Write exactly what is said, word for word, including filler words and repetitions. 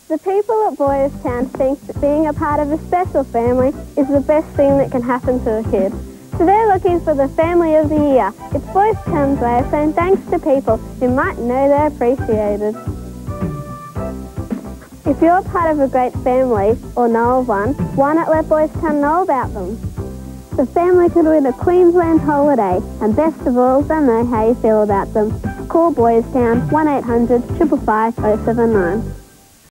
The people at Boys Town think that being a part of a special family is the best thing that can happen to a kid. So they're looking for the Family of the Year. It's Boys Town's way of saying thanks to people who might know they're appreciated. If you're part of a great family or know of one, why not let Boys Town know about them? The family could win a Queensland holiday, and best of all, they'll know how you feel about them. Call Boys Town one eight hundred, five five, oh seven nine.